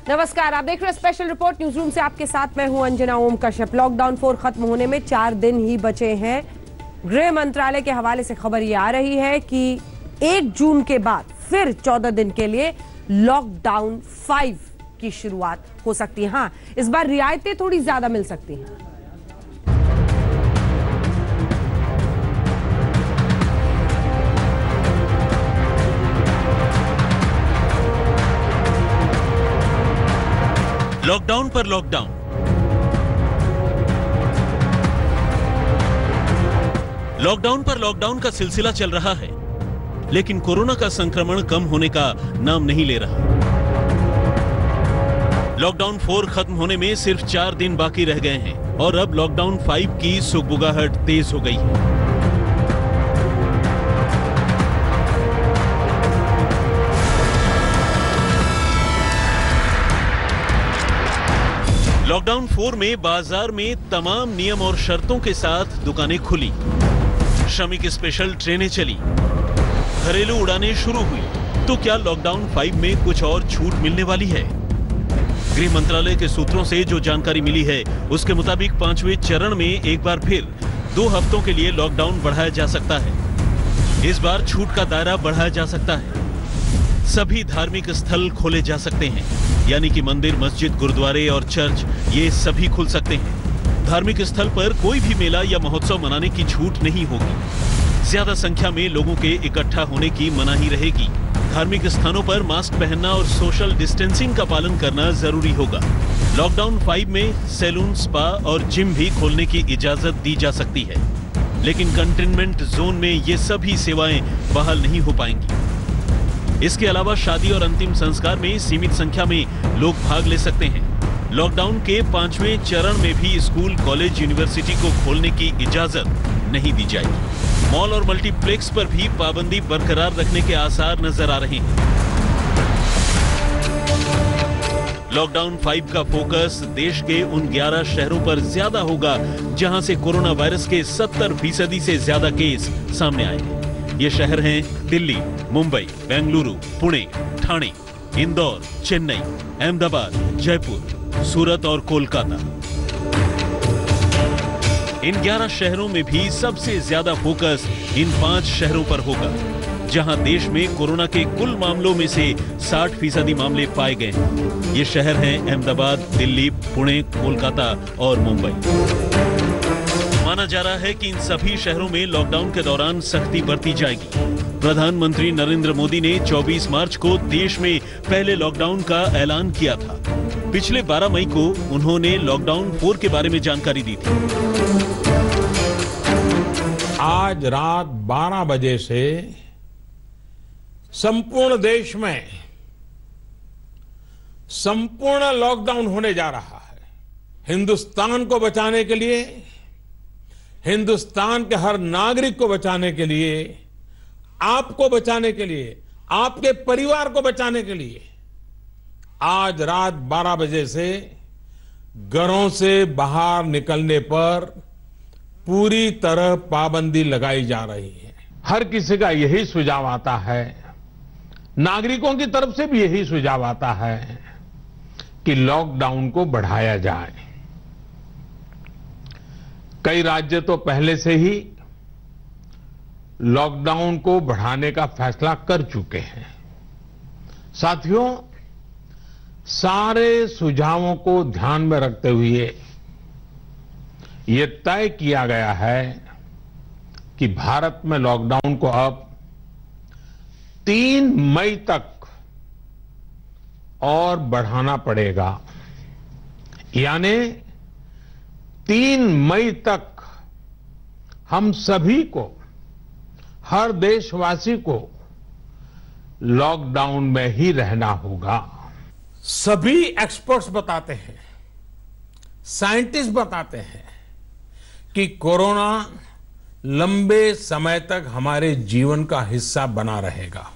नमस्कार, आप देख रहे हैं स्पेशल रिपोर्ट न्यूज रूम से। आपके साथ मैं हूं अंजना ओम कश्यप। लॉकडाउन 4 खत्म होने में 4 दिन ही बचे हैं। गृह मंत्रालय के हवाले से खबर ये आ रही है कि 1 जून के बाद फिर 14 दिन के लिए लॉकडाउन 5 की शुरुआत हो सकती है। हाँ, इस बार रियायतें थोड़ी ज्यादा मिल सकती हैं। लॉकडाउन पर लॉकडाउन, लॉकडाउन पर लॉकडाउन का सिलसिला चल रहा है, लेकिन कोरोना का संक्रमण कम होने का नाम नहीं ले रहा। लॉकडाउन 4 खत्म होने में सिर्फ 4 दिन बाकी रह गए हैं और अब लॉकडाउन 5 की सुगबुगाहट तेज हो गई है। लॉकडाउन 4 में बाजार में तमाम नियम और शर्तों के साथ दुकानें खुली, श्रमिक स्पेशल ट्रेनें चली, घरेलू उड़ानें शुरू हुई। तो क्या लॉकडाउन 5 में कुछ और छूट मिलने वाली है? गृह मंत्रालय के सूत्रों से जो जानकारी मिली है उसके मुताबिक 5वें चरण में एक बार फिर 2 हफ्तों के लिए लॉकडाउन बढ़ाया जा सकता है। इस बार छूट का दायरा बढ़ाया जा सकता है। सभी धार्मिक स्थल खोले जा सकते हैं, यानी कि मंदिर, मस्जिद, गुरुद्वारे और चर्च, ये सभी खुल सकते हैं। धार्मिक स्थल पर कोई भी मेला या महोत्सव मनाने की छूट नहीं होगी। ज्यादा संख्या में लोगों के इकट्ठा होने की मनाही रहेगी। धार्मिक स्थानों पर मास्क पहनना और सोशल डिस्टेंसिंग का पालन करना जरूरी होगा। लॉकडाउन 5 में सैलून, स्पा और जिम भी खोलने की इजाजत दी जा सकती है, लेकिन कंटेनमेंट जोन में ये सभी सेवाएं बहाल नहीं हो पाएंगी। इसके अलावा शादी और अंतिम संस्कार में सीमित संख्या में लोग भाग ले सकते हैं। लॉकडाउन के 5वें चरण में भी स्कूल, कॉलेज, यूनिवर्सिटी को खोलने की इजाजत नहीं दी जाएगी। मॉल और मल्टीप्लेक्स पर भी पाबंदी बरकरार रखने के आसार नजर आ रहे हैं। लॉकडाउन 5 का फोकस देश के उन 11 शहरों पर ज्यादा होगा जहां से कोरोना वायरस के 70% से ज्यादा केस सामने आए हैं। ये शहर हैं दिल्ली, मुंबई, बेंगलुरु, पुणे, ठाणे, इंदौर, चेन्नई, अहमदाबाद, जयपुर, सूरत और कोलकाता। इन 11 शहरों में भी सबसे ज्यादा फोकस इन 5 शहरों पर होगा, जहां देश में कोरोना के कुल मामलों में से 60% मामले पाए गए हैं। ये शहर हैं अहमदाबाद, दिल्ली, पुणे, कोलकाता और मुंबई। माना जा रहा है कि इन सभी शहरों में लॉकडाउन के दौरान सख्ती बरती जाएगी। प्रधानमंत्री नरेंद्र मोदी ने 24 मार्च को देश में पहले लॉकडाउन का ऐलान किया था। पिछले 12 मई को उन्होंने लॉकडाउन 4 के बारे में जानकारी दी थी। आज रात 12 बजे से संपूर्ण देश में संपूर्ण लॉकडाउन होने जा रहा है। हिंदुस्तान को बचाने के लिए, हिंदुस्तान के हर नागरिक को बचाने के लिए, आपको बचाने के लिए, आपके परिवार को बचाने के लिए आज रात 12 बजे से घरों से बाहर निकलने पर पूरी तरह पाबंदी लगाई जा रही है। हर किसी का यही सुझाव आता है, नागरिकों की तरफ से भी यही सुझाव आता है कि लॉकडाउन को बढ़ाया जाए। कई राज्य तो पहले से ही लॉकडाउन को बढ़ाने का फैसला कर चुके हैं। साथियों, सारे सुझावों को ध्यान में रखते हुए ये तय किया गया है कि भारत में लॉकडाउन को अब 3 मई तक और बढ़ाना पड़ेगा। यानी 3 मई तक हम सभी को, हर देशवासी को लॉकडाउन में ही रहना होगा। सभी एक्सपर्ट्स बताते हैं, साइंटिस्ट बताते हैं कि कोरोना लंबे समय तक हमारे जीवन का हिस्सा बना रहेगा,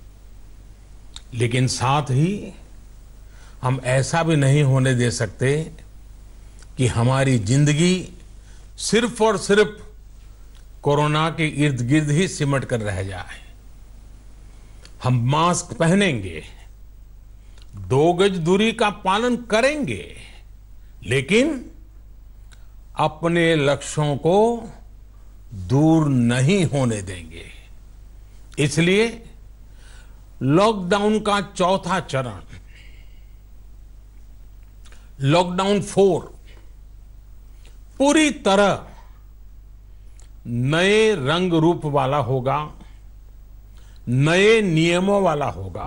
लेकिन साथ ही हम ऐसा भी नहीं होने दे सकते कि हमारी जिंदगी सिर्फ और सिर्फ कोरोना के इर्द गिर्द ही सिमट कर रह जाए। हम मास्क पहनेंगे, 2 गज दूरी का पालन करेंगे, लेकिन अपने लक्ष्यों को दूर नहीं होने देंगे। इसलिए लॉकडाउन का चौथा चरण, लॉकडाउन 4, पूरी तरह नए रंग रूप वाला होगा, नए नियमों वाला होगा।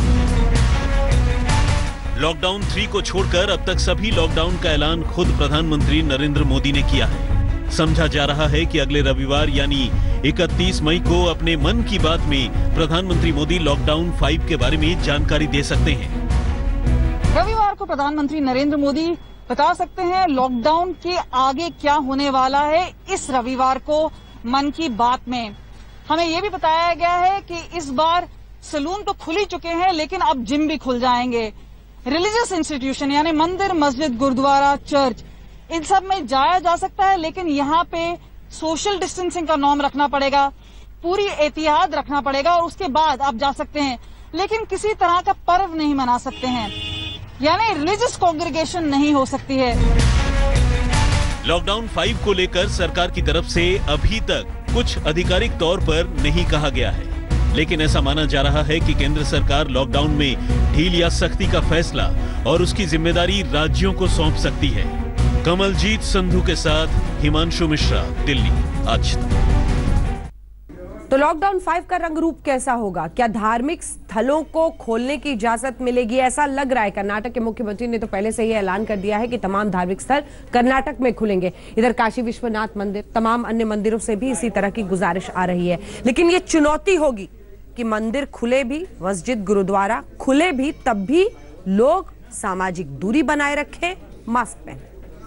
लॉकडाउन 3 को छोड़कर अब तक सभी लॉकडाउन का ऐलान खुद प्रधानमंत्री नरेंद्र मोदी ने किया है। समझा जा रहा है कि अगले रविवार यानी 31 मई को अपने मन की बात में प्रधानमंत्री मोदी लॉकडाउन 5 के बारे में जानकारी दे सकते हैं। रविवार को प्रधानमंत्री नरेंद्र मोदी बता सकते हैं लॉकडाउन के आगे क्या होने वाला है इस रविवार को मन की बात में। हमें यह भी बताया गया है कि इस बार सैलून तो खुल ही चुके हैं, लेकिन अब जिम भी खुल जाएंगे। रिलीजियस इंस्टीट्यूशन यानी मंदिर, मस्जिद, गुरुद्वारा, चर्च, इन सब में जाया जा सकता है, लेकिन यहाँ पे सोशल डिस्टेंसिंग का नॉर्म रखना पड़ेगा, पूरी एहतियात रखना पड़ेगा और उसके बाद आप जा सकते हैं। लेकिन किसी तरह का पर्व नहीं मना सकते हैं, यानी रिलीजियस कॉन्ग्रेगेशन नहीं हो सकती है। लॉकडाउन 5 को लेकर सरकार की तरफ से अभी तक कुछ आधिकारिक तौर पर नहीं कहा गया है, लेकिन ऐसा माना जा रहा है कि केंद्र सरकार लॉकडाउन में ढील या सख्ती का फैसला और उसकी जिम्मेदारी राज्यों को सौंप सकती है। कमलजीत संधू के साथ हिमांशु मिश्रा, दिल्ली, आज तक। तो लॉकडाउन 5 का रंग रूप कैसा होगा? क्या धार्मिक स्थलों को खोलने की इजाजत मिलेगी? ऐसा लग रहा है। कर्नाटक के मुख्यमंत्री ने तो पहले से ही ऐलान कर दिया है कि तमाम धार्मिक स्थल कर्नाटक में खुलेंगे। इधर काशी विश्वनाथ मंदिर, तमाम अन्य मंदिरों से भी इसी तरह की गुजारिश आ रही है। लेकिन ये चुनौती होगी कि मंदिर खुले भी, मस्जिद, गुरुद्वारा खुले भी, तब भी लोग सामाजिक दूरी बनाए रखें, मास्क पहने।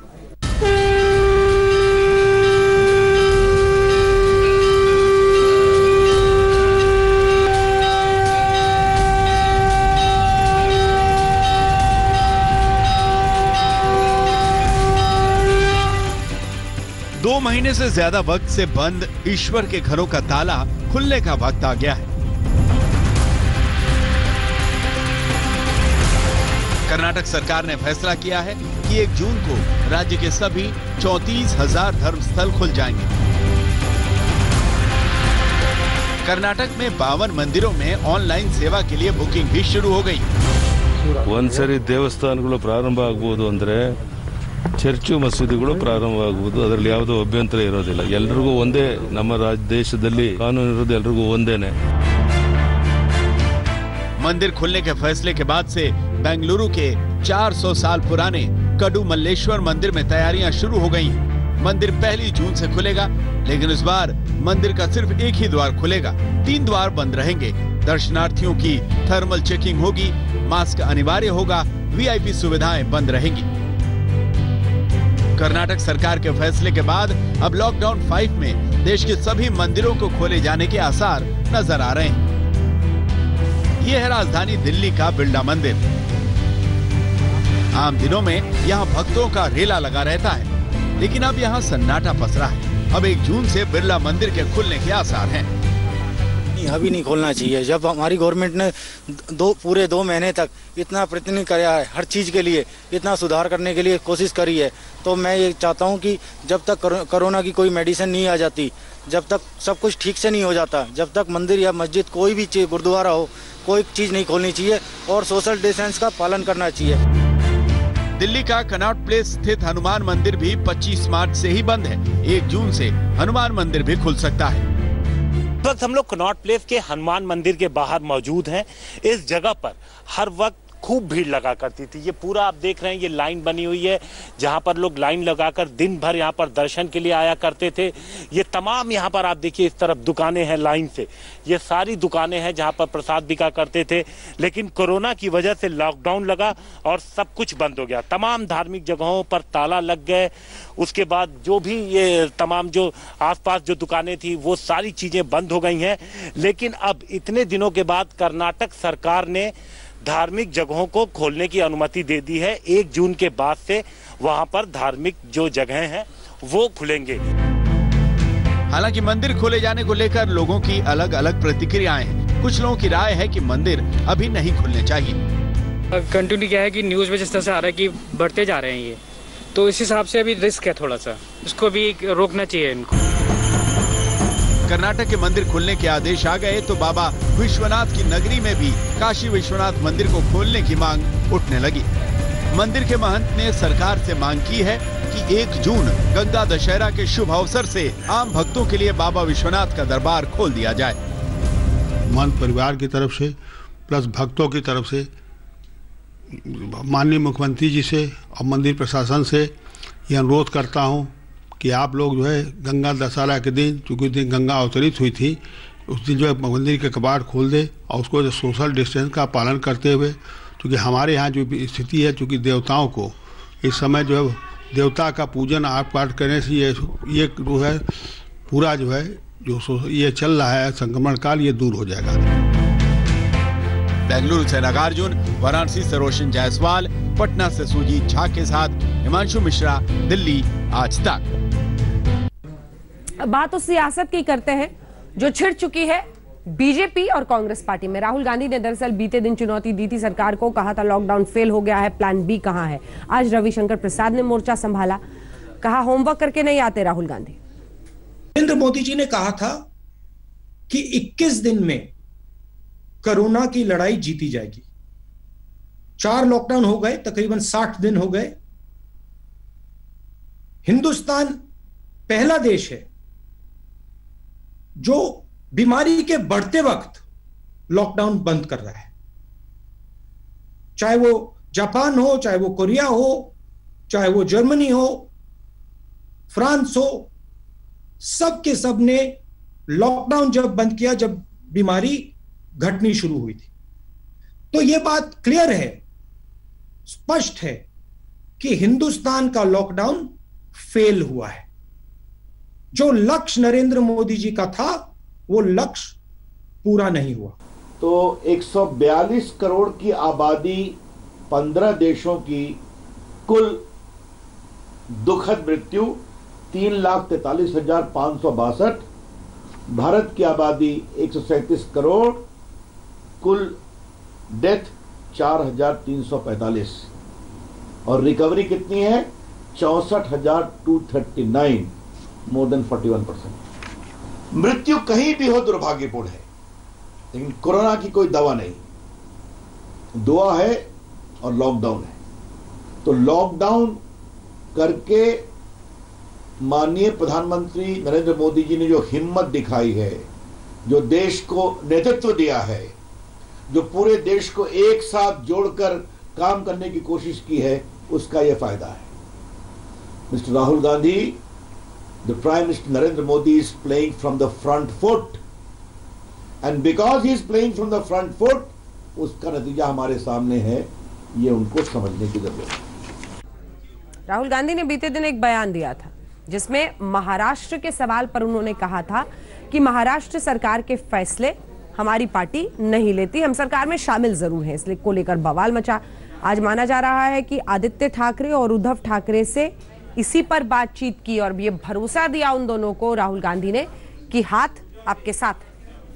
2 महीने से ज्यादा वक्त से बंद ईश्वर के घरों का ताला खुलने का वक्त आ गया है। कर्नाटक सरकार ने फैसला किया है कि 1 जून को राज्य के सभी 34,000 धर्मस्थल खुल जाएंगे। कर्नाटक में 52 मंदिरों में ऑनलाइन सेवा के लिए बुकिंग भी शुरू हो गई। ಒಂದ್ಸರಿ ದೇವಸ್ಥಾನಗಳು ಪ್ರಾರಂಭ ಆಗಬಹುದು ಅಂದ್ರೆ ಚರ್ಚು ಮಸೀದಿಗಳು ಪ್ರಾರಂಭ ಆಗಬಹುದು, ಅದರಲ್ಲಿ ಯಾವುದೋ ಅಭ್ಯಂತರ ಇರೋದಿಲ್ಲ। ಎಲ್ಲರಿಗೂ ಒಂದೇ, ನಮ್ಮ ದೇಶದಲ್ಲಿ ಕಾನೂನು ಇರೋದು ಎಲ್ಲರಿಗೂ ಒಂದೇನೆ। मंदिर खुलने के फैसले के बाद से बेंगलुरु के 400 साल पुराने कडू मल्लेश्वर मंदिर में तैयारियां शुरू हो गई हैं। मंदिर 1 जून से खुलेगा, लेकिन इस बार मंदिर का सिर्फ एक ही द्वार खुलेगा, 3 द्वार बंद रहेंगे। दर्शनार्थियों की थर्मल चेकिंग होगी, मास्क अनिवार्य होगा, वीआईपी सुविधाएं बंद रहेंगी। कर्नाटक सरकार के फैसले के बाद अब लॉकडाउन 5 में देश के सभी मंदिरों को खोले जाने के आसार नजर आ रहे हैं। ये है राजधानी दिल्ली का बिरला मंदिर। आम दिनों में यहाँ भक्तों का रेला लगा रहता है, लेकिन अब यहाँ सन्नाटा पसरा है। अब 1 जून से बिरला मंदिर के खुलने के आसार हैं। अभी नहीं खोलना चाहिए। जब हमारी गवर्नमेंट ने पूरे 2 महीने तक इतना प्रयत्न किया है, हर चीज के लिए इतना सुधार करने के लिए कोशिश करी है, तो मैं ये चाहता हूँ कि जब तक कोरोना की कोई मेडिसिन नहीं आ जाती, जब तक सब कुछ ठीक से नहीं हो जाता, जब तक मंदिर या मस्जिद कोई भी चीज, गुरुद्वारा हो, कोई चीज नहीं खोलनी चाहिए और सोशल डिस्टेंस का पालन करना चाहिए। दिल्ली का कनॉट प्लेस स्थित हनुमान मंदिर भी 25 मार्च से ही बंद है। 1 जून से हनुमान मंदिर भी खुल सकता है। इस वक्त हम लोग कनॉट प्लेस के हनुमान मंदिर के बाहर मौजूद हैं। इस जगह पर हर वक्त खूब भीड़ लगा करती थी। ये पूरा आप देख रहे हैं, ये लाइन बनी हुई है जहां पर लोग लाइन लगाकर दिन भर यहां पर दर्शन के लिए आया करते थे। ये तमाम यहां पर आप देखिए इस तरफ दुकानें हैं लाइन से, ये सारी दुकानें हैं जहां पर प्रसाद बिका करते थे। लेकिन कोरोना की वजह से लॉकडाउन लगा और सब कुछ बंद हो गया। तमाम धार्मिक जगहों पर ताला लग गए। उसके बाद जो भी ये तमाम जो आसपास जो दुकानें थी वो सारी चीजें बंद हो गई हैं। लेकिन अब इतने दिनों के बाद कर्नाटक सरकार ने धार्मिक जगहों को खोलने की अनुमति दे दी है। 1 जून के बाद से वहां पर धार्मिक जो जगहें हैं वो खुलेंगे। हालांकि मंदिर खोले जाने को लेकर लोगों की अलग अलग प्रतिक्रियाएं हैं। कुछ लोगों की राय है कि मंदिर अभी नहीं खुलने चाहिए। कंटिन्यू क्या है कि न्यूज़ में जिस तरह से आ रहा है कि बढ़ते जा रहे हैं ये, तो इस हिसाब से अभी रिस्क है थोड़ा सा, इसको भी रोकना चाहिए इनको। कर्नाटक के मंदिर खुलने के आदेश आ गए तो बाबा विश्वनाथ की नगरी में भी काशी विश्वनाथ मंदिर को खोलने की मांग उठने लगी। मंदिर के महंत ने सरकार से मांग की है कि 1 जून गंगा दशहरा के शुभ अवसर से आम भक्तों के लिए बाबा विश्वनाथ का दरबार खोल दिया जाए। महंत परिवार की तरफ से प्लस भक्तों की तरफ से माननीय मुख्यमंत्री जी से और मंदिर प्रशासन से ये अनुरोध करता हूँ कि आप लोग जो है गंगा दशहरा के दिन, चूँकि उस दिन गंगा अवतरित हुई थी, उस दिन जो है मंदिर के कपाट खोल दे और उसको जो सोशल डिस्टेंस का पालन करते हुए, क्योंकि हमारे यहाँ जो स्थिति है, चूँकि देवताओं को इस समय जो है देवता का पूजन आठ पाठ करने से ये जो है पूरा जो है जो ये चल रहा है संक्रमण काल, ये दूर हो जाएगा। बेंगलुरु से नागार्जुन, वाराणसी से रोशन जायसवाल, पटना से सुजीत झा के साथ हिमांशु मिश्रा, दिल्ली आज तक। बात उस सियासत की करते हैं जो छिड़ चुकी है बीजेपी और कांग्रेस पार्टी में। राहुल गांधी ने दरअसल बीते दिन चुनौती दी थी सरकार को, कहा था लॉकडाउन फेल हो गया है, प्लान बी कहां है। आज रविशंकर प्रसाद ने मोर्चा संभाला, कहा होमवर्क करके नहीं आते राहुल गांधी। नरेंद्र मोदी जी ने कहा था कि 21 दिन में कोरोना की लड़ाई जीती जाएगी। 4 लॉकडाउन हो गए, तकरीबन 60 दिन हो गए। हिंदुस्तान पहला देश है जो बीमारी के बढ़ते वक्त लॉकडाउन बंद कर रहा है। चाहे वो जापान हो, चाहे वो कोरिया हो, चाहे वो जर्मनी हो, फ्रांस हो, सब के सब ने लॉकडाउन जब बंद किया, जब बीमारी घटनी शुरू हुई थी। तो यह बात क्लियर है, स्पष्ट है कि हिंदुस्तान का लॉकडाउन फेल हुआ है। जो लक्ष्य नरेंद्र मोदी जी का था वो लक्ष्य पूरा नहीं हुआ। तो 142 करोड़ की आबादी, 15 देशों की कुल दुखद मृत्यु 3,43,562, भारत की आबादी 137 करोड़, कुल डेथ 4,345 और रिकवरी कितनी है 64,239, मोर देन 41%। मृत्यु कहीं भी हो दुर्भाग्यपूर्ण है, लेकिन कोरोना की कोई दवा नहीं, दुआ है और लॉकडाउन है। तो लॉकडाउन करके माननीय प्रधानमंत्री नरेंद्र मोदी जी ने जो हिम्मत दिखाई है, जो देश को नेतृत्व दिया है, जो पूरे देश को एक साथ जोड़कर काम करने की कोशिश की है, उसका यह फायदा है। Mister Rahul Gandhi, the Prime Minister Narendra Modi is playing from the front foot, and because he is playing from the front foot, उसका नतीजा हमारे सामने है, ये उनको समझने की जरूरत है। राहुल गांधी ने बीते दिन एक बयान दिया था जिसमें महाराष्ट्र के सवाल पर उन्होंने कहा था कि महाराष्ट्र सरकार के फैसले हमारी पार्टी नहीं लेती, हम सरकार में शामिल जरूर हैं, इसलिए को लेकर बवाल मचा। आज माना जा रहा है कि आदित्य ठाकरे और उद्धव ठाकरे से इसी पर बातचीत की और ये भरोसा दिया उन दोनों को राहुल गांधी ने कि हाथ आपके साथ है।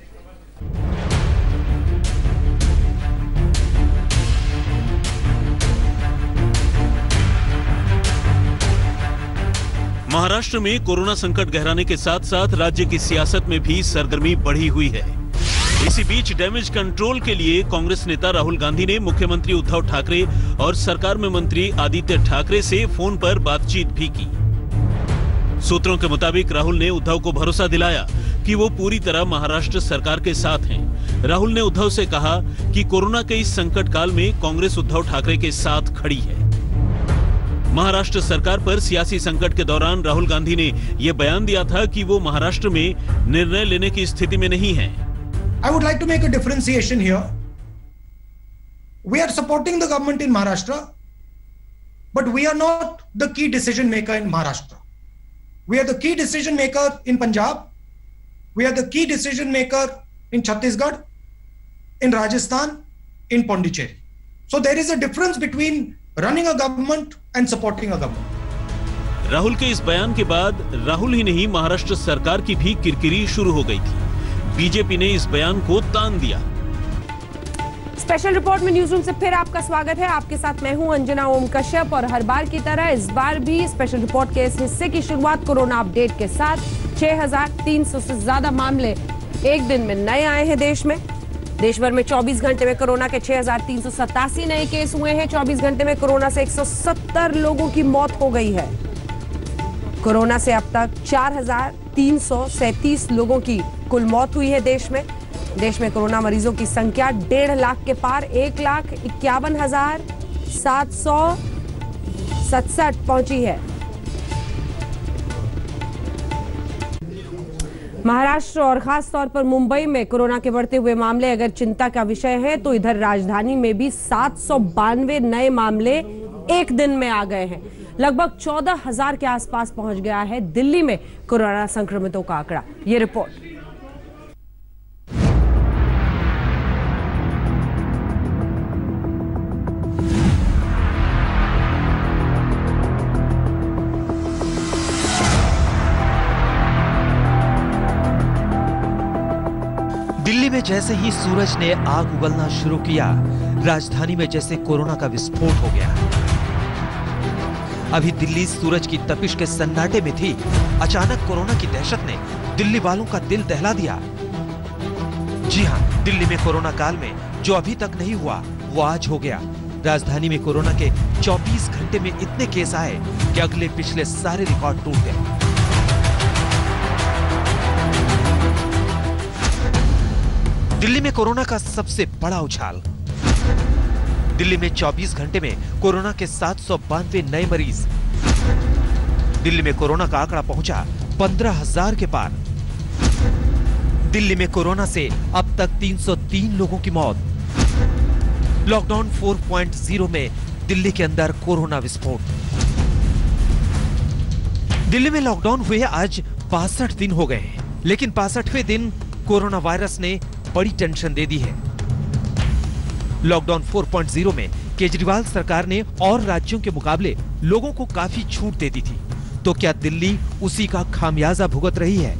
महाराष्ट्र में कोरोना संकट गहराने के साथ साथ राज्य की सियासत में भी सरगर्मी बढ़ी हुई है। इसी बीच डैमेज कंट्रोल के लिए कांग्रेस नेता राहुल गांधी ने मुख्यमंत्री उद्धव ठाकरे और सरकार में मंत्री आदित्य ठाकरे से फोन पर बातचीत भी की। सूत्रों के मुताबिक राहुल ने उद्धव को भरोसा दिलाया कि वो पूरी तरह महाराष्ट्र सरकार के साथ हैं। राहुल ने उद्धव से कहा कि कोरोना के इस संकट काल में कांग्रेस उद्धव ठाकरे के साथ खड़ी है। महाराष्ट्र सरकार पर सियासी संकट के दौरान राहुल गांधी ने यह बयान दिया था कि वो महाराष्ट्र में निर्णय लेने की स्थिति में नहीं है। I would like to make a differentiation here. We are supporting the government in Maharashtra, but we are not the key decision maker in Maharashtra. We are the key decision maker in Punjab. We are the key decision maker in Chhattisgarh, in Rajasthan, in Pondicherry. So there is a difference between running a government and supporting a government. Rahul के इस बयान के बाद राहुल ही नहीं महाराष्ट्र सरकार की भी किरकिरी शुरू हो गई थी। बीजेपी ने इस बयान को तान दिया। स्पेशल रिपोर्ट में न्यूज रूम से फिर आपका स्वागत है। आपके साथ मैं हूं अंजना ओम कश्यप और हर बार की तरह इस बार भी स्पेशल रिपोर्ट के इस हिस्से की शुरुआत कोरोना अपडेट के साथ। 6,300 से ज्यादा मामले एक दिन में नए आए हैं देश में। देश भर में 24 घंटे में कोरोना के 6,387 नए केस हुए हैं। 24 घंटे में कोरोना से 170 लोगों की मौत हो गई है। कोरोना से अब तक 4,337 लोगों की कुल मौत हुई है देश में। देश में कोरोना मरीजों की संख्या 1.5 लाख के पार 1,51,767 पहुंची है। महाराष्ट्र और खास तौर पर मुंबई में कोरोना के बढ़ते हुए मामले अगर चिंता का विषय है तो इधर राजधानी में भी 792 नए मामले एक दिन में आ गए हैं। लगभग 14,000 के आसपास पहुंच गया है दिल्ली में कोरोना संक्रमितों का आंकड़ा। ये रिपोर्ट। दिल्ली में जैसे ही सूरज ने आग उगलना शुरू किया, राजधानी में जैसे कोरोना का विस्फोट हो गया। अभी दिल्ली सूरज की तपिश के सन्नाटे में थी, अचानक कोरोना की दहशत ने दिल्ली वालों का दिल दहला दिया। जी हां, दिल्ली में कोरोना काल में जो अभी तक नहीं हुआ वो आज हो गया। राजधानी में कोरोना के 24 घंटे में इतने केस आए कि अगले पिछले सारे रिकॉर्ड टूट गए। दिल्ली में कोरोना का सबसे बड़ा उछाल। दिल्ली में 24 घंटे में कोरोना के 792 नए मरीज। दिल्ली में कोरोना का आंकड़ा पहुंचा 15,000 के पार। दिल्ली में कोरोना से अब तक 303 लोगों की मौत। लॉकडाउन 4.0 में दिल्ली के अंदर कोरोना विस्फोट। दिल्ली में लॉकडाउन हुए आज 62 दिन हो गए हैं, लेकिन 65वें दिन कोरोना वायरस ने बड़ी टेंशन दे दी है। लॉकडाउन 4.0 में केजरीवाल सरकार ने और राज्यों के मुकाबले लोगों को काफी छूट दे दी थी, तो क्या दिल्ली उसी का खामियाजा भुगत रही है?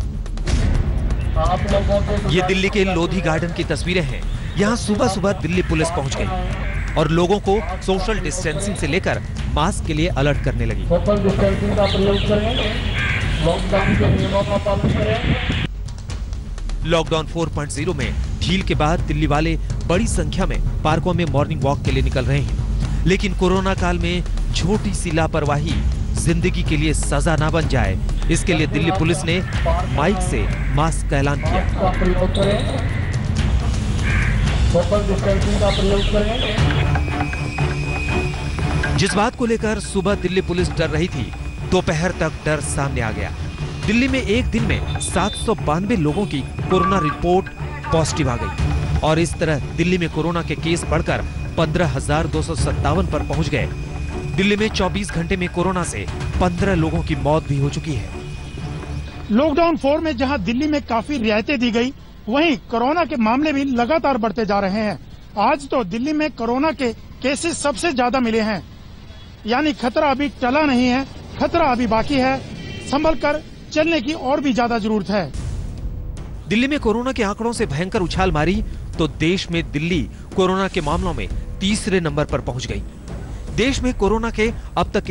ये दिल्ली के लोधी गार्डन की तस्वीरें हैं। यहाँ सुबह सुबह दिल्ली पुलिस पहुंच गई और लोगों को सोशल डिस्टेंसिंग से लेकर मास्क के लिए अलर्ट करने लगी। सोशल डिस्टेंसिंग का प्रयोग करें, लॉकडाउन के नियमों का पालन करें। लॉकडाउन 4.0 में ढील के बाद दिल्ली वाले बड़ी संख्या में पार्कों में मॉर्निंग वॉक के लिए निकल रहे हैं, लेकिन कोरोना काल में छोटी सी लापरवाही जिंदगी के लिए सजा ना बन जाए, इसके लिए दिल्ली पुलिस ने माइक से मास्क का ऐलान किया। जिस बात को लेकर सुबह दिल्ली पुलिस डर रही थी, दोपहर तक डर सामने आ गया। दिल्ली में एक दिन में 792 लोगों की कोरोना रिपोर्ट पॉजिटिव आ गई और इस तरह दिल्ली में कोरोना के केस बढ़कर 15,257 पर पहुंच गए। दिल्ली में 24 घंटे में कोरोना से 15 लोगों की मौत भी हो चुकी है। लॉकडाउन 4 में जहां दिल्ली में काफी रियायतें दी गई, वहीं कोरोना के मामले भी लगातार बढ़ते जा रहे हैं। आज तो दिल्ली में कोरोना के केसेस सबसे ज्यादा मिले हैं, यानी खतरा अभी टला नहीं है, खतरा अभी बाकी है। संभल कर चलने की और भी ज्यादा जरूरत है। दिल्ली में कोरोना के आंकड़ों से भयंकर उछाल मारी तो देश में दिल्ली कोरोना के मामलों में तीसरे नंबर पर पहुंच गई। देश में कोरोना के अब तक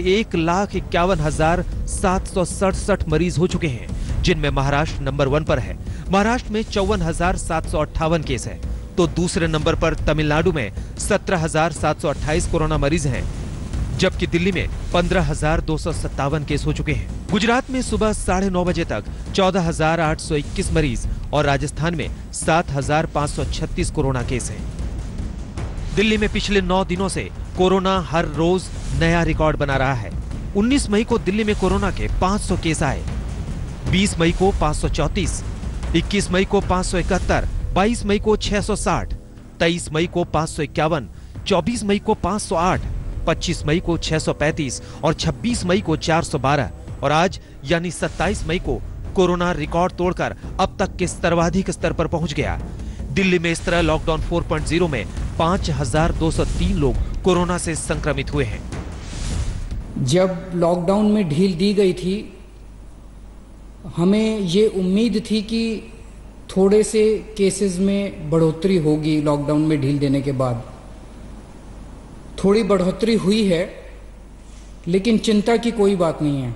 1,51,767 मरीज हो चुके हैं, जिनमें महाराष्ट्र नंबर 1 पर है। महाराष्ट्र में 54,758 केस है, तो दूसरे नंबर पर तमिलनाडु में 17,728 कोरोना मरीज हैं, जबकि दिल्ली में 15,257 केस हो चुके हैं। गुजरात में सुबह 9:30 बजे तक 14,821 मरीज और राजस्थान में 7,536 कोरोना केस हैं। दिल्ली में पिछले 9 दिनों से कोरोना हर रोज नया रिकॉर्ड बना रहा है। 19 मई को दिल्ली में कोरोना के 500 केस आए, 20 मई को 534, 21 मई को 571, 22 मई को 660, 23 मई को 551, 24 मई को 508, 25 मई को 635 और 26 मई को 412 और आज यानी 27 मई को कोरोना रिकॉर्ड तोड़कर अब तक के सर्वाधिक स्तर पर पहुंच गया। दिल्ली में इस तरह लॉकडाउन 4.0 में 5,203 लोग कोरोना से संक्रमित हुए हैं। जब लॉकडाउन में ढील दी गई थी, हमें ये उम्मीद थी कि थोड़े से केसेस में बढ़ोतरी होगी लॉकडाउन में ढील देने के बाद। थोड़ी बढ़ोतरी हुई है, लेकिन चिंता की कोई बात नहीं है।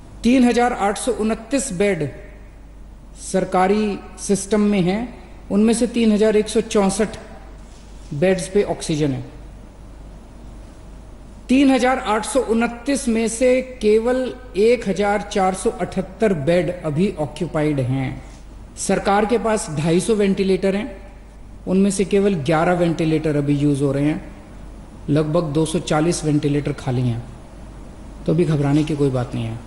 3,829 बेड सरकारी सिस्टम में हैं, उनमें से 3,164 बेड्स पे ऑक्सीजन है। 3,829 में से केवल 1,478 बेड अभी ऑक्यूपाइड हैं। सरकार के पास 250 वेंटिलेटर हैं, उनमें से केवल 11 वेंटिलेटर अभी यूज हो रहे हैं। लगभग 240 वेंटिलेटर खाली हैं, तो अभी घबराने की कोई बात नहीं है।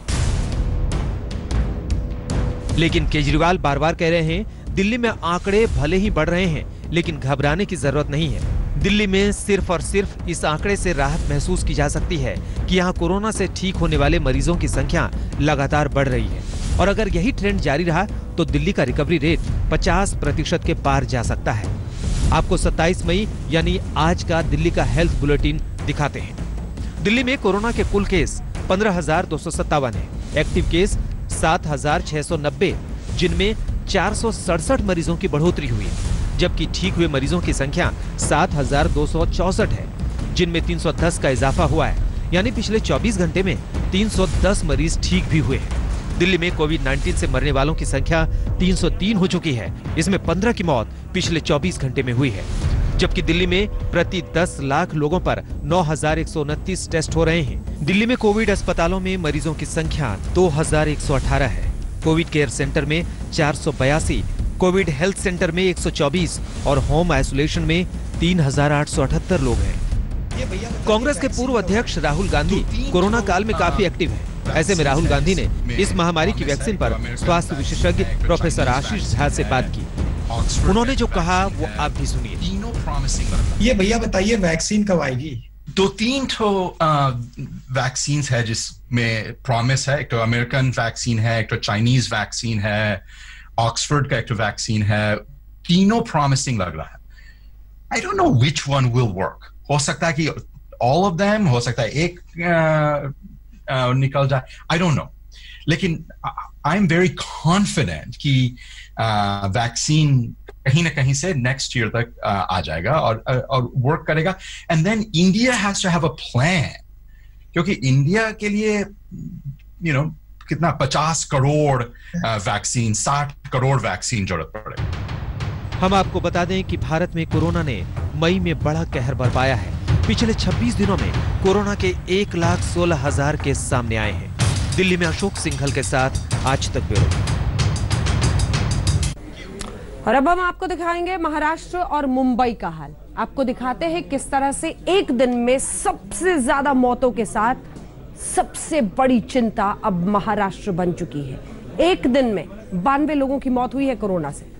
लेकिन केजरीवाल बार बार कह रहे हैं दिल्ली में आंकड़े भले ही बढ़ रहे हैं, लेकिन घबराने की जरूरत नहीं है। दिल्ली में सिर्फ और सिर्फ इस आंकड़े से राहत महसूस की जा सकती है कि यहाँ कोरोना से ठीक होने वाले मरीजों की संख्या लगातार बढ़ रही है, और अगर यही ट्रेंड जारी रहा तो दिल्ली का रिकवरी रेट 50% के पार जा सकता है। आपको 27 मई यानी आज का दिल्ली का हेल्थ बुलेटिन दिखाते हैं। दिल्ली में कोरोना के कुल केस 15,257 है, एक्टिव केस 7,690, जिनमें 467 मरीजों की बढ़ोतरी हुई है, जबकि ठीक हुए मरीजों की संख्या 7,264 है, जिनमें 310 का इजाफा हुआ है, यानी पिछले 24 घंटे में 310 मरीज ठीक भी हुए हैं। दिल्ली में कोविड-19 से मरने वालों की संख्या 303 हो चुकी है, इसमें 15 की मौत पिछले 24 घंटे में हुई है, जबकि दिल्ली में प्रति 10 लाख लोगों पर 9,129 टेस्ट हो रहे हैं। दिल्ली में कोविड अस्पतालों में मरीजों की संख्या 2,118 है, कोविड केयर सेंटर में 482, कोविड हेल्थ सेंटर में 124 और होम आइसोलेशन में 3,878 लोग हैं। कांग्रेस के पूर्व अध्यक्ष राहुल गांधी कोरोना काल में काफी एक्टिव हैं। ऐसे में राहुल गांधी ने इस महामारी की वैक्सीन पर स्वास्थ्य विशेषज्ञ प्रोफेसर आशीष झा से बात की। उन्होंने जो कहा वो आप भी सुनिए। ये भैया बताइए वैक्सीन कब आएगी? 2-3 वैक्सीन है जिसमें प्रॉमिस है। एक तो अमेरिकन वैक्सीन है, एक तो चाइनीज वैक्सीन है, ऑक्सफोर्ड का एक तो वैक्सीन है। तीनों प्रॉमिसिंग लग रहा है। I don't know which one will work. हो सकता है कि ऑल ऑफ देम, हो सकता है एक निकल जाए, आई डोंट नो। लेकिन आई एम वेरी कॉन्फिडेंट कि वैक्सीन कहीं ना कहीं से नेक्स्ट ईयर तक आ जाएगा और वर्क करेगा। And then India has to have a plan, क्योंकि इंडिया के लिए कितना 50 करोड़ वैक्सीन, 60 करोड़ वैक्सीन जरूरत पड़ेगी। हम आपको बता दें कि भारत में कोरोना ने मई में बड़ा कहर बरपाया है। पिछले 26 दिनों में कोरोना के 1,16,000 केस सामने आए हैं। दिल्ली में अशोक सिंघल के साथ आज तक ब्यूरो। और अब हम आपको दिखाएंगे महाराष्ट्र और मुंबई का हाल। आपको दिखाते हैं किस तरह से एक दिन में सबसे ज्यादा मौतों के साथ सबसे बड़ी चिंता अब महाराष्ट्र बन चुकी है। एक दिन में 92 लोगों की मौत हुई है कोरोना से।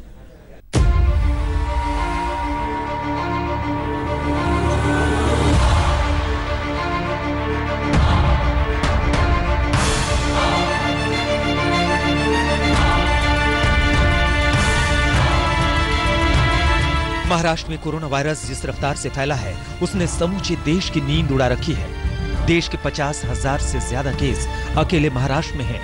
महाराष्ट्र में कोरोना वायरस जिस रफ्तार से फैला है, उसने समूचे देश की नींद उड़ा रखी है। देश के 50,000 से ज्यादा केस अकेले महाराष्ट्र में हैं।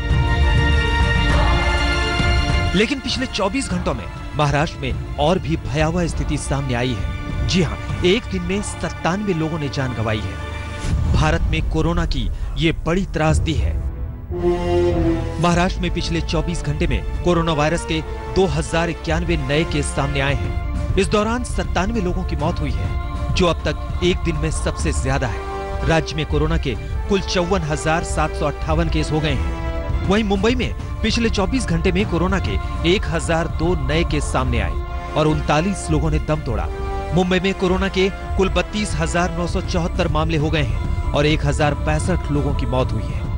लेकिन पिछले 24 घंटों में महाराष्ट्र में और भी भयावह स्थिति सामने आई है। जी हां, एक दिन में 97 लोगों ने जान गंवाई है। भारत में कोरोना की ये बड़ी त्रासदी है। महाराष्ट्र में पिछले 24 घंटे में कोरोना वायरस के 2,091 नए केस सामने आए हैं। इस दौरान 97 लोगों की मौत हुई है, जो अब तक एक दिन में सबसे ज्यादा है। राज्य में कोरोना के कुल 54,758 केस हो गए हैं। वहीं मुंबई में पिछले 24 घंटे में कोरोना के 1,002 नए केस सामने आए और 39 लोगों ने दम तोड़ा। मुंबई में कोरोना के कुल 32,974 मामले हो गए हैं और 1,065 लोगों की मौत हुई है।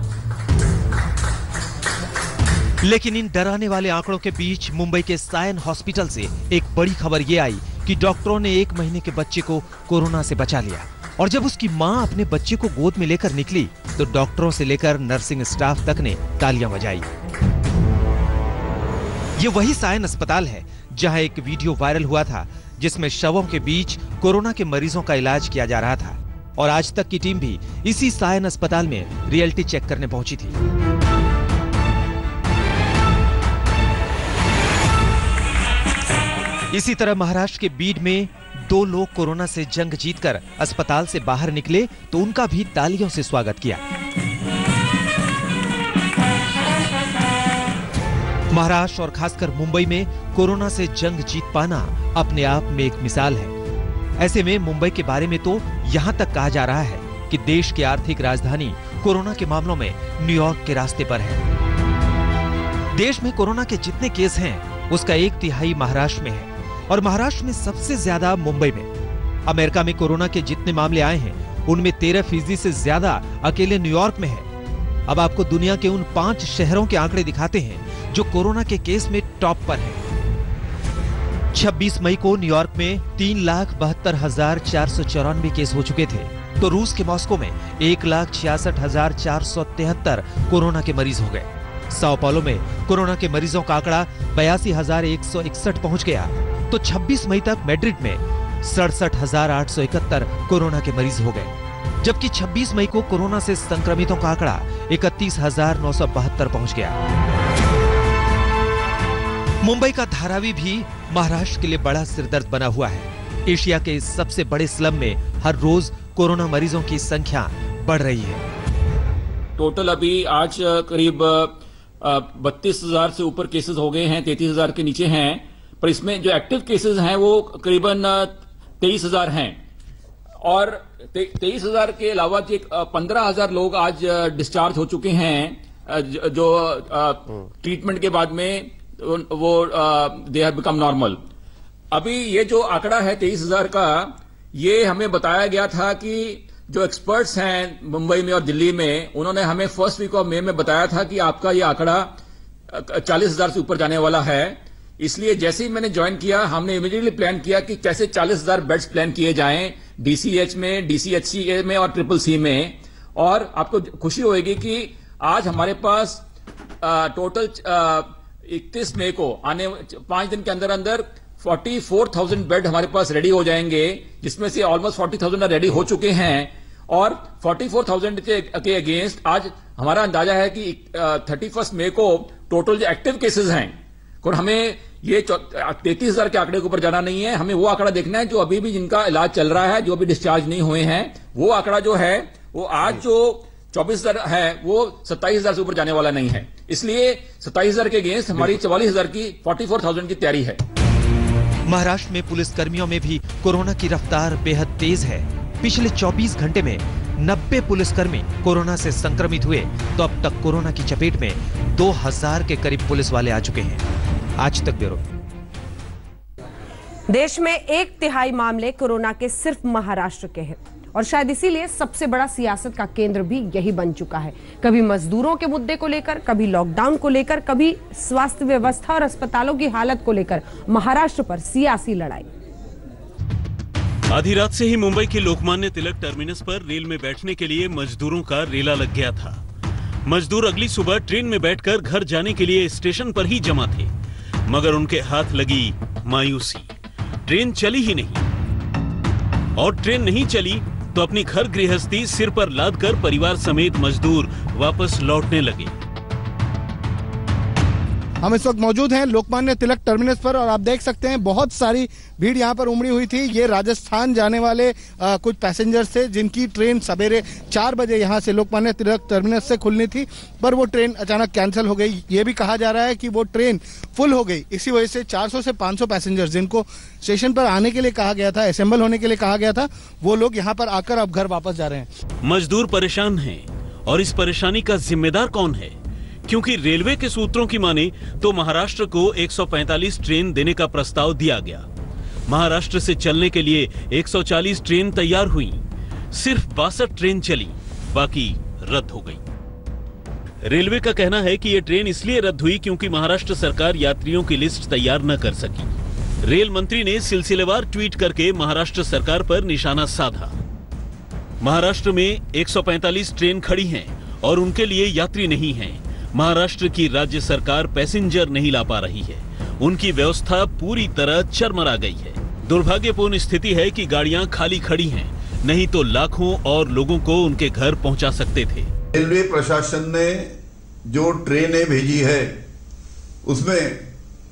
लेकिन इन डराने वाले आंकड़ों के बीच मुंबई के सायन हॉस्पिटल से एक बड़ी खबर ये आई कि डॉक्टरों ने 1 महीने के बच्चे को कोरोना से बचा लिया। और जब उसकी मां अपने बच्चे को गोद में लेकर निकली तो डॉक्टरों से लेकर नर्सिंग स्टाफ तक ने तालियां बजाई। ये वही सायन अस्पताल है जहां एक वीडियो वायरल हुआ था जिसमें शवों के बीच कोरोना के मरीजों का इलाज किया जा रहा था। और आज तक की टीम भी इसी सायन अस्पताल में रियलिटी चेक करने पहुंची थी। इसी तरह महाराष्ट्र के बीड में 2 लोग कोरोना से जंग जीतकर अस्पताल से बाहर निकले तो उनका भी तालियों से स्वागत किया। महाराष्ट्र और खासकर मुंबई में कोरोना से जंग जीत पाना अपने आप में एक मिसाल है। ऐसे में मुंबई के बारे में तो यहाँ तक कहा जा रहा है कि देश की आर्थिक राजधानी कोरोना के मामलों में न्यूयॉर्क के रास्ते पर है। देश में कोरोना के जितने केस हैं, उसका 1/3 महाराष्ट्र में है और महाराष्ट्र में सबसे ज्यादा मुंबई में। अमेरिका में कोरोना के जितने मामले आए हैं, उनमें 13% से ज्यादा अकेले न्यूयॉर्क में है। अब आपको दुनिया के उन 5 शहरों के आंकड़े दिखाते हैं जो कोरोना के केस में टॉप पर है। 26 मई को न्यूयॉर्क में 3,72,494 केस हो चुके थे, तो रूस के मॉस्को में 1,66,473 कोरोना के मरीज हो गए। साओ पाउलो में कोरोना के मरीजों का आंकड़ा 82,161 पहुंच गया, तो 26 मई तक मैड्रिड में 67,871 कोरोना के मरीज हो गए, जबकि 26 मई को कोरोना से संक्रमितों का आंकड़ा 31,972 पहुंच गया। मुंबई का धारावी भी महाराष्ट्र के लिए बड़ा सिरदर्द बना हुआ है। एशिया के इस सबसे बड़े स्लम में हर रोज कोरोना मरीजों की संख्या बढ़ रही है। टोटल अभी आज करीब 32,000 से ऊपर केसेस हो गए हैं, 33,000 के नीचे हैं, पर इसमें जो एक्टिव केसेस हैं वो करीबन 23,000 हैं। और 23,000 के अलावा 15,000 लोग आज डिस्चार्ज हो चुके हैं, जो ट्रीटमेंट के बाद में वो दे हैव बिकम नॉर्मल। अभी ये जो आंकड़ा है 23,000 का, ये हमें बताया गया था कि जो एक्सपर्ट्स हैं मुंबई में और दिल्ली में, उन्होंने हमें फर्स्ट वीक ऑफ मई में बताया था कि आपका ये आंकड़ा 40,000 से ऊपर जाने वाला है। इसलिए जैसे ही मैंने ज्वाइन किया, हमने इमीडिएटली प्लान किया कि कैसे 40,000 बेड्स प्लान किए जाएं डीसीएच में, डीसीएचसी में और CCC में। और आपको खुशी होगी कि आज हमारे पास टोटल 31 मई को आने 5 दिन के अंदर अंदर 44,000 बेड हमारे पास रेडी हो जाएंगे, जिसमें से ऑलमोस्ट 40,000 रेडी हो चुके हैं। और 44,000 के अगेंस्ट आज हमारा अंदाजा है कि 31 मई को टोटल जो एक्टिव केसेस हैं, और हमें ये 33,000 के आंकड़े के ऊपर जाना नहीं है, हमें वो आंकड़ा देखना है जो अभी भी जिनका इलाज चल रहा है, जो अभी डिस्चार्ज नहीं हुए हैं। वो आंकड़ा जो है वो आज जो 24,000 है वो 27,000 से ऊपर जाने वाला नहीं है। इसलिए 27,000 के अगेंस्ट हमारी 44,000 की 44,000 की तैयारी है। महाराष्ट्र में पुलिस कर्मियों में भी कोरोना की रफ्तार बेहद तेज है। पिछले 24 घंटे में 90 पुलिसकर्मी कोरोना से संक्रमित हुए, तो अब तक कोरोना की चपेट में 2,000 के करीब पुलिस वाले आ चुके हैं। आज तक ब्यूरो। देश में 1/3 मामले कोरोना के सिर्फ महाराष्ट्र के हैं और शायद इसीलिए सबसे बड़ा सियासत का केंद्र भी यही बन चुका है। कभी मजदूरों के मुद्दे को लेकर, कभी लॉकडाउन को लेकर, कभी स्वास्थ्य व्यवस्था और अस्पतालों की हालत को लेकर महाराष्ट्र पर सियासी लड़ाई। आधी रात से ही मुंबई के लोकमान्य तिलक टर्मिनस पर रेल में बैठने के लिए मजदूरों का रेला लग गया था। मजदूर अगली सुबह ट्रेन में बैठकर घर जाने के लिए स्टेशन पर ही जमा थे, मगर उनके हाथ लगी मायूसी। ट्रेन चली ही नहीं, और ट्रेन नहीं चली तो अपनी घर गृहस्थी सिर पर लादकर परिवार समेत मजदूर वापस लौटने लगे। हम इस वक्त मौजूद हैं लोकमान्य तिलक टर्मिनस पर और आप देख सकते हैं बहुत सारी भीड़ यहाँ पर उमड़ी हुई थी। ये राजस्थान जाने वाले कुछ पैसेंजर्स थे जिनकी ट्रेन सवेरे 4 बजे यहाँ से लोकमान्य तिलक टर्मिनस से खुलनी थी, पर वो ट्रेन अचानक कैंसिल हो गई। ये भी कहा जा रहा है कि वो ट्रेन फुल हो गई, इसी वजह से 400 से 500 पैसेंजर्स जिनको स्टेशन पर आने के लिए कहा गया था, असेंबल होने के लिए कहा गया था, वो लोग यहाँ पर आकर अब घर वापस जा रहे हैं। मजदूर परेशान हैं और इस परेशानी का जिम्मेदार कौन है? क्योंकि रेलवे के सूत्रों की माने तो महाराष्ट्र को 145 ट्रेन देने का प्रस्ताव दिया गया। महाराष्ट्र से चलने के लिए 140 ट्रेन तैयार हुई, सिर्फ 62 ट्रेन चली, बाकी रद्द हो गई। रेलवे का कहना है कि यह ट्रेन इसलिए रद्द हुई क्योंकि महाराष्ट्र सरकार यात्रियों की लिस्ट तैयार न कर सकी। रेल मंत्री ने सिलसिलेवार ट्वीट करके महाराष्ट्र सरकार पर निशाना साधा। महाराष्ट्र में 145 ट्रेन खड़ी हैं और उनके लिए यात्री नहीं हैं। महाराष्ट्र की राज्य सरकार पैसेंजर नहीं ला पा रही है, उनकी व्यवस्था पूरी तरह चरमरा गई है। दुर्भाग्यपूर्ण स्थिति है कि गाड़ियां खाली खड़ी हैं, नहीं तो लाखों और लोगों को उनके घर पहुंचा सकते थे। रेलवे प्रशासन ने जो ट्रेनें भेजी है उसमें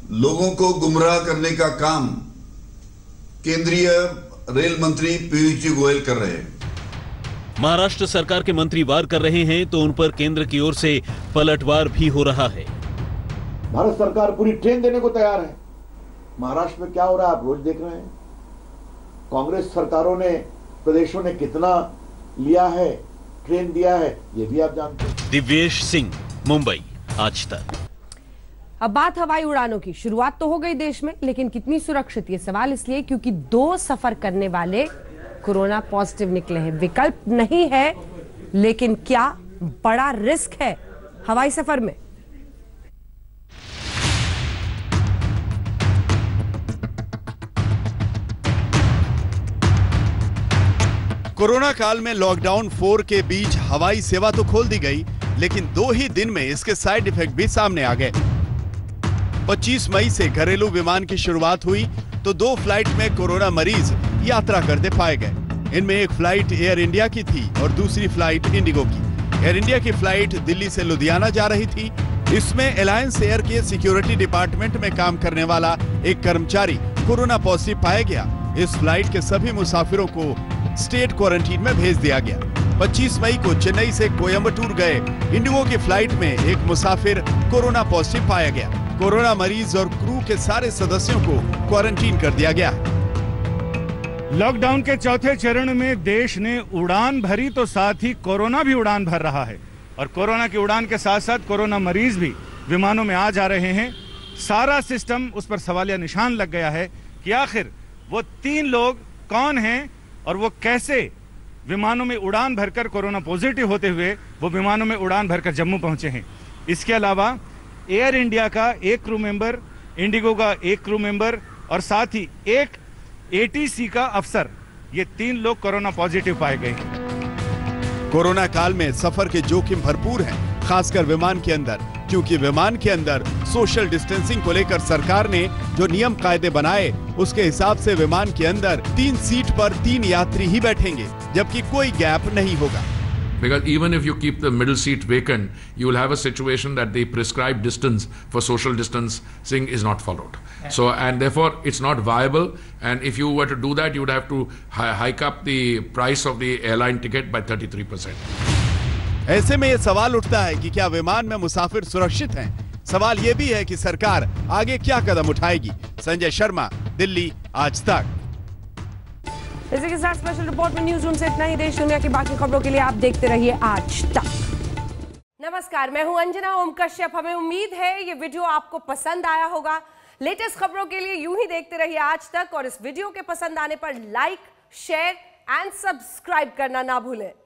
लोगों को गुमराह करने का काम केंद्रीय रेल मंत्री पीयूष जी गोयल कर रहे हैं। महाराष्ट्र सरकार के मंत्री वार कर रहे हैं तो उन पर केंद्र की ओर से पलटवार भी हो रहा है। भारत सरकार पूरी ट्रेन देने को तैयार है। महाराष्ट्र में क्या हो रहा है आप रोज देख रहे हैं। कांग्रेस सरकारों ने, प्रदेशों ने कितना लिया है, ट्रेन दिया है, ये भी आप जानते हैं। दिव्येश सिंह, मुंबई, आज तक। अब बात हवाई उड़ानों की। शुरुआत तो हो गई देश में, लेकिन कितनी सुरक्षित, ये सवाल इसलिए क्योंकि 2 सफर करने वाले कोरोना पॉजिटिव निकले हैं। विकल्प नहीं है, लेकिन क्या बड़ा रिस्क है हवाई सफर में। कोरोना काल में लॉकडाउन 4 के बीच हवाई सेवा तो खोल दी गई, लेकिन 2 ही दिन में इसके साइड इफेक्ट भी सामने आ गए। 25 मई से घरेलू विमान की शुरुआत हुई तो 2 फ्लाइट में कोरोना मरीज यात्रा करते पाए गए। इनमें एक फ्लाइट एयर इंडिया की थी और दूसरी फ्लाइट इंडिगो की। एयर इंडिया की फ्लाइट दिल्ली से लुधियाना जा रही थी। इसमें अलायंस एयर के सिक्योरिटी डिपार्टमेंट में काम करने वाला एक कर्मचारी कोरोना पॉजिटिव पाया गया। इस फ्लाइट के सभी मुसाफिरों को स्टेट क्वारंटीन में भेज दिया गया। 25 मई को चेन्नई से कोयम्बटूर गए इंडिगो की फ्लाइट में एक मुसाफिर कोरोना पॉजिटिव पाया गया। कोरोना मरीज और क्रू के सारे सदस्यों को क्वारंटीन कर दिया गया। लॉकडाउन के चौथे चरण में देश ने उड़ान भरी तो साथ ही कोरोना भी उड़ान भर रहा है, और कोरोना की उड़ान के साथ साथ कोरोना मरीज भी विमानों में आ जा रहे हैं। सारा सिस्टम उस पर सवालिया निशान लग गया है कि आखिर वो 3 लोग कौन हैं और वो कैसे विमानों में उड़ान भरकर कोरोना पॉजिटिव होते हुए वो विमानों में उड़ान भरकर जम्मू पहुंचे हैं। इसके अलावा एयर इंडिया का एक क्रू मेंबर, इंडिगो का एक क्रू मेंबर और साथ ही एक एटीसी का अफसर, ये 3 लोग कोरोना पॉजिटिव पाए गए हैं। कोरोना काल में सफर के जोखिम भरपूर हैं, खासकर विमान के अंदर, क्योंकि विमान के अंदर सोशल डिस्टेंसिंग को लेकर सरकार ने जो नियम कायदे बनाए उसके हिसाब से विमान के अंदर 3 सीट पर 3 यात्री ही बैठेंगे, जबकि कोई गैप नहीं होगा। Because even if you keep the middle seat vacant, you will have a situation that the prescribed distance for social distancing is not followed. So, and therefore, it's not viable. And if you were to do that, you would have to hike up the price of the airline ticket by 33%. ऐसे में ये सवाल उठता है कि क्या विमान में मुसाफिर सुरक्षित हैं? सवाल ये भी है कि सरकार आगे क्या कदम उठाएगी। संजय शर्मा, दिल्ली, आज तक। इसी के साथ स्पेशल रिपोर्ट में न्यूज रूम से इतना ही। देश दुनिया की बाकी खबरों के लिए आप देखते रहिए आज तक। नमस्कार, मैं हूं अंजना ओम कश्यप। हमें उम्मीद है ये वीडियो आपको पसंद आया होगा। लेटेस्ट खबरों के लिए यूं ही देखते रहिए आज तक, और इस वीडियो के पसंद आने पर लाइक, शेयर एंड सब्सक्राइब करना ना भूलें।